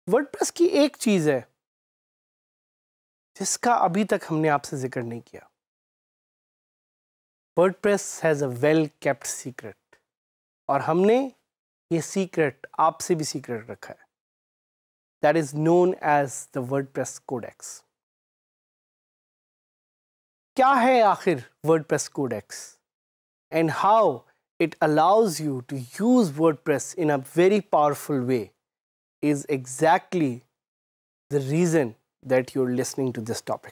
WordPress की एक चीज है जिसका अभी तक हमने आपसे जिक्र नहीं किया। WordPress has a well kept secret, और हमने ये सीक्रेट आपसे भी सीक्रेट रखा है। That is known as the WordPress codex. क्या है आखिर WordPress codex and how it allows you to use WordPress in a very powerful way is exactly the reason that you're listening to this topic.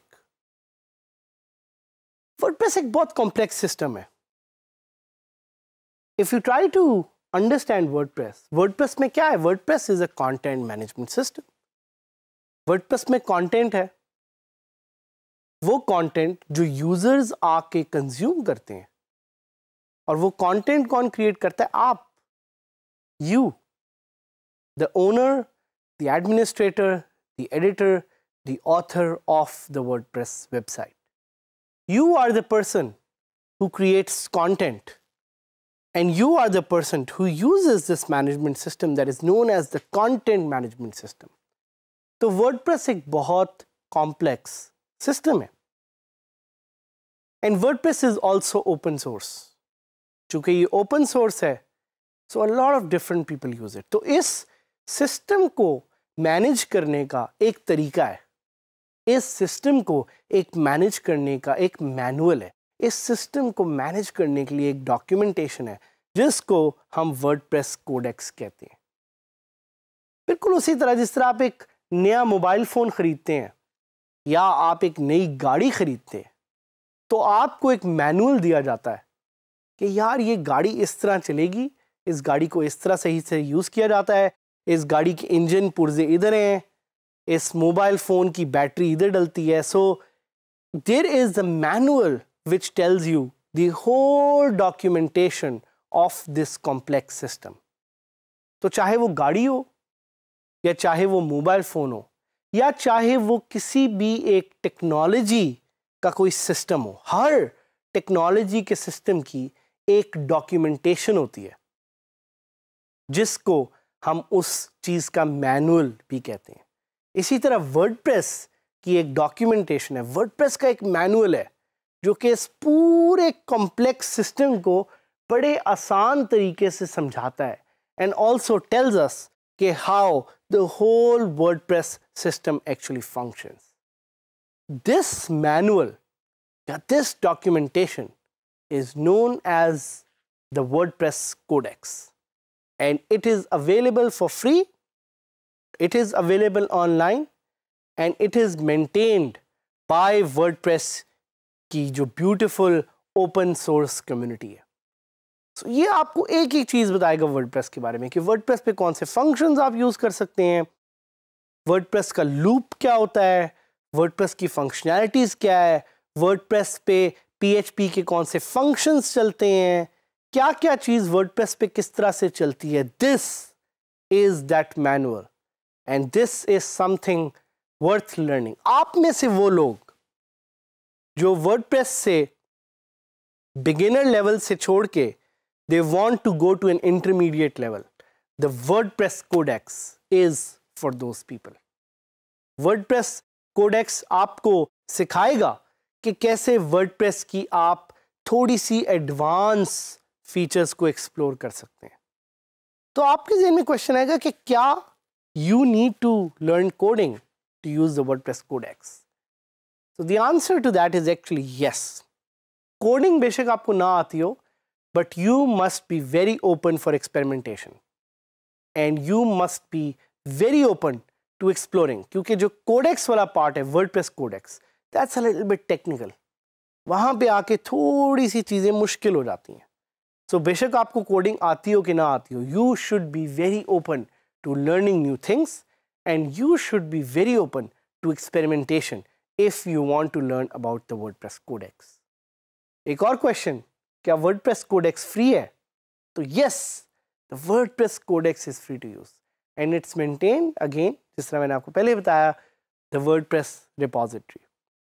WordPress एक बहुत complex system है. If you try to understand WordPress में क्या है? WordPress is a content management system. WordPress में content है, वो content जो users आके consume करते हैं, और वो कंटेंट कौन क्रिएट करता है? आप, you, the owner, the administrator, the editor, the author of the WordPress website. You are the person who creates content and you are the person who uses this management system that is known as the content management system. तो WordPress एक बहुत complex system है. And WordPress is also open source. चूंकि ये open source है, so a lot of different people use it. तो इस system को मैनेज करने का एक तरीका है, इस सिस्टम को एक मैनेज करने का एक मैनुअल है, इस सिस्टम को मैनेज करने के लिए एक डॉक्यूमेंटेशन है जिसको हम वर्डप्रेस कोडेक्स कहते हैं. बिल्कुल उसी तरह जिस तरह आप एक नया मोबाइल फ़ोन ख़रीदते हैं या आप एक नई गाड़ी ख़रीदते हैं, तो आपको एक मैनुअल दिया जाता है कि यार ये गाड़ी इस तरह चलेगी, इस गाड़ी को इस तरह सही से यूज़ किया जाता है, इस गाड़ी के इंजन पुर्जे इधर हैं, इस मोबाइल फ़ोन की बैटरी इधर डलती है. So there is the manual which tells you the whole documentation of this complex system. तो चाहे वो गाड़ी हो, या चाहे वो मोबाइल फ़ोन हो, या चाहे वो किसी भी एक टेक्नोलॉजी का कोई सिस्टम हो, हर टेक्नोलॉजी के सिस्टम की एक डॉक्यूमेंटेशन होती है जिसको हम उस चीज़ का मैनुअल भी कहते हैं. इसी तरह वर्डप्रेस की एक डॉक्यूमेंटेशन है, वर्डप्रेस का एक मैनुअल है जो कि इस पूरे कॉम्प्लेक्स सिस्टम को बड़े आसान तरीके से समझाता है एंड ऑल्सो टेल्स अस कि how the whole WordPress system actually functions. This manual, this documentation is known as the WordPress Codex, and it is available for free, it is available online, and it is maintained by WordPress की जो beautiful open source community है. So ये आपको एक एक चीज़ बताएगा WordPress के बारे में कि WordPress पे कौन से functions आप यूज़ कर सकते हैं, WordPress का loop क्या होता है, WordPress की functionalities क्या है, वर्डप्रेस पे PHP के कौन से फंक्शंस चलते हैं, क्या क्या चीज़ वर्डप्रेस पे किस तरह से चलती है. This is that manual and this is something worth learning. आप में से वो लोग जो वर्डप्रेस से बिगिनर लेवल से छोड़ के they want to go to an intermediate level, the WordPress codex is for those people. WordPress codex आपको सिखाएगा कि कैसे वर्डप्रेस की आप थोड़ी सी एडवांस फीचर्स को एक्सप्लोर कर सकते हैं. तो आपके ज़हन में क्वेश्चन आएगा कि क्या you need to learn coding to use the WordPress codex? So the answer to that is actually yes. Coding बेशक आपको ना आती हो, but you must be very open for experimentation and you must be very open to exploring. क्योंकि जो codex वाला part है, WordPress codex, that's a little bit technical. वहाँ पे आके थोड़ी सी चीज़ें मुश्किल हो जाती हैं. सो बेशक आपको कोडिंग आती हो कि ना आती हो, you should be very open to learning new things and you should be very open to experimentation if you want to learn about the WordPress codex. एक और क्वेश्चन, क्या वर्डप्रेस कोडेक्स फ्री है? तो yes, the WordPress codex is free to use and it's maintain again, जिस तरह मैंने आपको पहले बताया, the WordPress repository.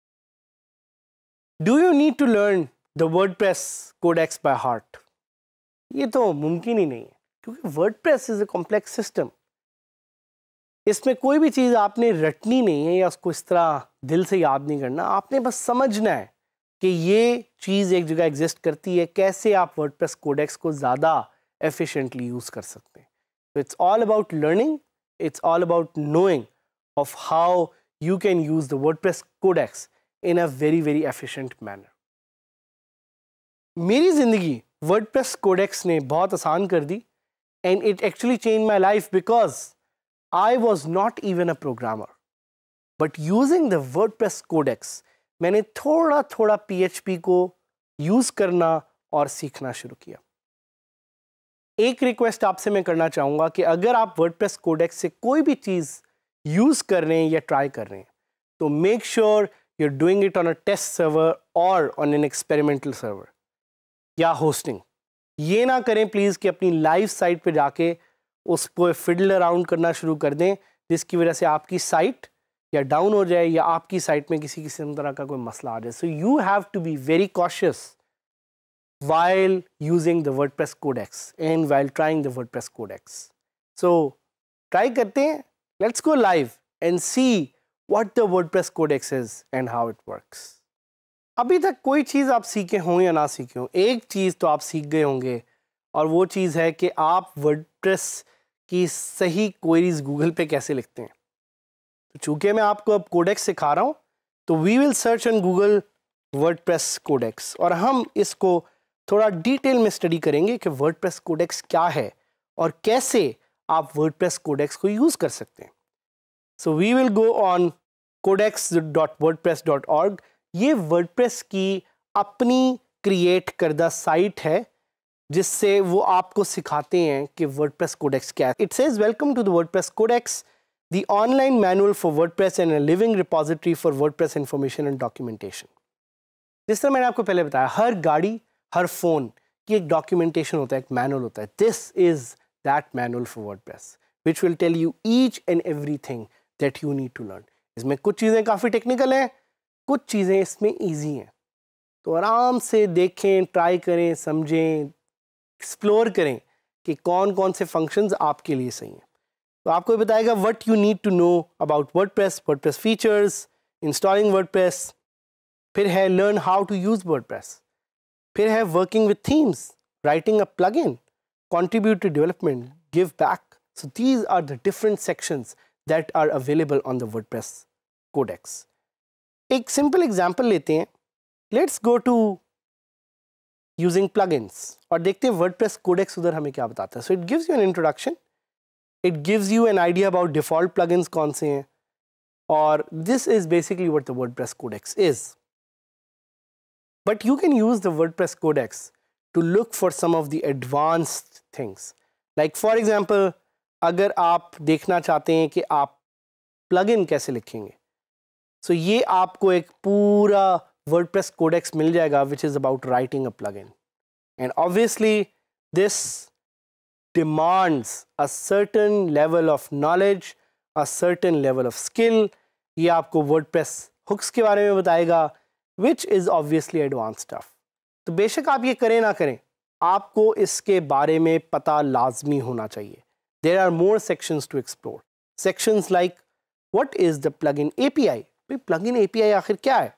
Do you need to learn the WordPress codex by heart? ये तो मुमकिन ही नहीं है, क्योंकि WordPress is a complex system. इसमें कोई भी चीज़ आपने रटनी नहीं है या उसको इस तरह दिल से याद नहीं करना, आपने बस समझना है कि ये चीज़ एक जगह एग्जिस्ट करती है, कैसे आप वर्डप्रेस कोडेक्स को ज़्यादा एफिशिएंटली यूज़ कर सकते हैं. तो it's all about learning, it's all about knowing of how you can use the WordPress codex in a very, very efficient manner. मेरी ज़िंदगी WordPress codex ने बहुत आसान कर दी and it actually changed my life because I was not even a programmer. But using the WordPress codex, मैंने थोड़ा थोड़ा PHP को यूज़ करना और सीखना शुरू किया. एक रिक्वेस्ट आपसे मैं करना चाहूँगा कि अगर आप वर्डप्रेस कोडेक्स से कोई भी चीज़ यूज़ कर रहे हैं या ट्राई कर रहे हैं तो make sure you are doing it on a test server और ऑन एन एक्सपेरिमेंटल सर्वर या होस्टिंग. ये ना करें प्लीज़ कि अपनी लाइव साइट पे जाके उस पर फिडल अराउंड करना शुरू कर दें जिसकी वजह से आपकी साइट या डाउन हो जाए या आपकी साइट में किसी तरह का कोई मसला आ जाए. So you have to be very cautious while using the WordPress codex and while trying the WordPress codex. So try करते हैं, let's go live and see what the WordPress codex is and how it works. अभी तक कोई चीज़ आप सीखे हों या ना सीखे हों, एक चीज़ तो आप सीख गए होंगे और वो चीज़ है कि आप WordPress की सही क्वेरीज गूगल पे कैसे लिखते हैं. तो चूँकि मैं आपको अब कोडेक्स सिखा रहा हूँ तो we will search on Google WordPress codex और हम इसको थोड़ा डिटेल में स्टडी करेंगे कि वर्डप्रेस कोडेक्स क्या है और कैसे आप वर्डप्रेस कोडेक्स को यूज़ कर सकते हैं. So we will go on codex.wordpress.org. ये वर्डप्रेस की अपनी क्रिएट करदा साइट है जिससे वो आपको सिखाते हैं कि वर्डप्रेस कोडेक्स क्या है. It says welcome to the WordPress codex, the online manual for WordPress and a living repository for WordPress information and documentation. जिस तरह मैंने आपको पहले बताया, हर गाड़ी हर फोन की एक डॉक्यूमेंटेशन होता है, एक मैनुअल होता है. This is that manual for WordPress which will tell you each and everything that you need to learn. इसमें कुछ चीज़ें काफ़ी टेक्निकल हैं, कुछ चीज़ें इसमें इजी हैं. तो आराम से देखें, ट्राई करें, समझें, एक्सप्लोर करें कि कौन कौन से फंक्शंस आपके लिए सही हैं. तो आपको बताएगा what you need to know about WordPress, WordPress features, installing WordPress. फिर है learn how to use WordPress. फिर है working with themes, writing a plugin, contribute to development, give back. So these are the different sections that are available on the WordPress codex. एक simple example लेते हैं. Let's go to using plugins और देखते हैं WordPress codex उधर हमें क्या बताता है. So it gives you an introduction. It gives you an idea about default plugins कौन से हैं और this is basically what the WordPress codex is. But you can use the WordPress codex to look for some of the advanced things. Like for example, अगर आप देखना चाहते हैं कि आप plugin कैसे लिखेंगे, so ये आपको एक पूरा WordPress codex मिल जाएगा which is about writing a plugin. And obviously this demands a certain level of knowledge, a certain level of skill. ये आपको WordPress hooks के बारे में बताएगा which is obviously advanced stuff. तो बेशक आप ये करें ना करें, आपको इसके बारे में पता लाजमी होना चाहिए. There are more sections to explore. Sections like what is the plugin API? भाई plugin API आखिर क्या है?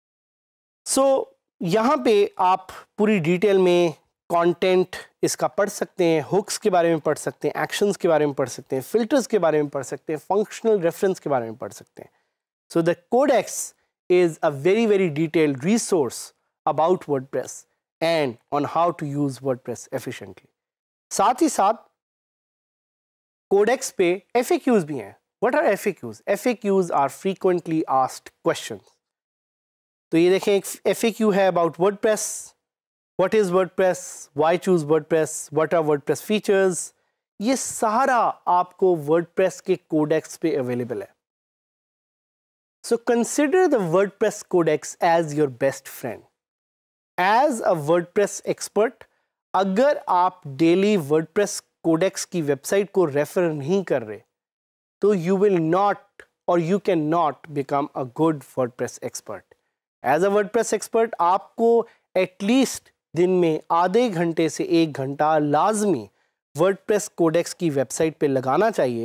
So यहाँ पे आप पूरी डिटेल में कंटेंट इसका पढ़ सकते हैं, हुक्स के बारे में पढ़ सकते हैं, एक्शंस के बारे में पढ़ सकते हैं, फिल्टर्स के बारे में पढ़ सकते हैं, फंक्शनल रेफरेंस के बारे में पढ़ सकते हैं. So the codex is a very, very detailed resource about WordPress and on how to use WordPress efficiently. साथ ही साथ codex पे FAQs भी हैं. What are FAQs? FAQs are frequently asked questions. तो ये देखें, एक FAQ है about WordPress. What is WordPress? Why choose WordPress? What are WordPress features? ये सारा आपको WordPress के codex पे available है. So consider the WordPress codex as your best friend. As a WordPress expert, अगर आप डेली WordPress codex की website को रेफर नहीं कर रहे तो you will not or you cannot become a good WordPress expert. As a WordPress expert, आपको at least दिन में आधे घंटे से 1 घंटा लाजमी WordPress codex की वेबसाइट पे लगाना चाहिए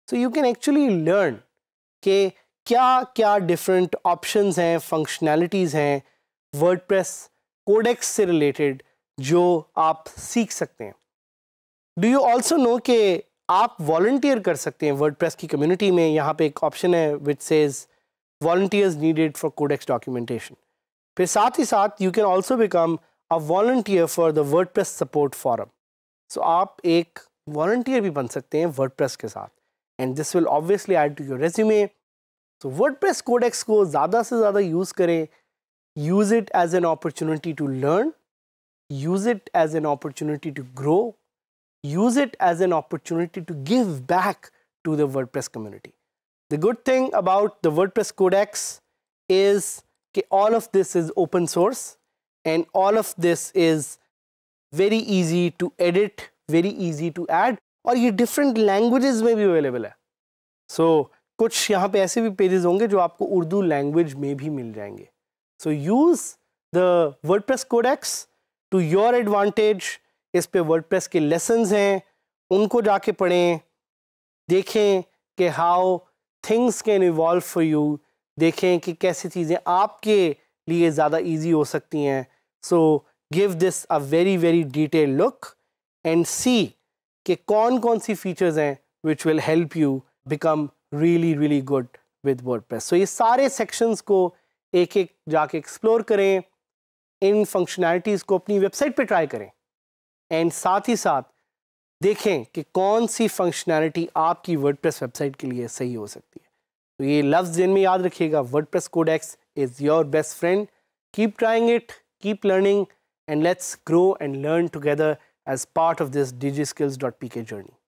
So you can actually learn कि क्या क्या different options हैं, functionalities हैं WordPress Codex से related जो आप सीख सकते हैं. Do you also know कि आप volunteer कर सकते हैं WordPress की community में. यहाँ पे एक option है which says volunteers needed for Codex documentation. फिर साथ ही साथ you can also become a volunteer for the WordPress support forum. So आप एक volunteer भी बन सकते हैं WordPress के साथ. And this will obviously add to your resume. So WordPress Codex को ज़्यादा से ज़्यादा use करें. Use it as an opportunity to learn. Use it as an opportunity to grow. Use it as an opportunity to give back to the WordPress community. The good thing about the WordPress Codex is that all of this is open source and all of this is very easy to edit, very easy to add और ये different languages में भी available है. So कुछ यहाँ पे ऐसे भी pages होंगे जो आपको उर्दू language में भी मिल जाएंगे. So use the WordPress Codex to your advantage. इस पे WordPress के lessons हैं, उनको जाके पढ़ें, देखें कि how things can evolve for you, देखें कि कैसी चीज़ें आपके लिए ज़्यादा easy हो सकती हैं. So give this a very very detailed look and see कि कौन-कौन सी features हैं which will help you become really good with WordPress. So ये सारे sections को एक-एक जाके explore करें, इन functionalities को अपनी website पे try करें and साथ ही साथ देखें कि कौन सी functionality आपकी WordPress website के लिए सही हो सकती है. तो ये लफ्ज़ जिन में याद रखिएगा, WordPress Codex is your best friend. Keep trying it, keep learning, and let's grow and learn together as part of this DigiSkills.pk journey.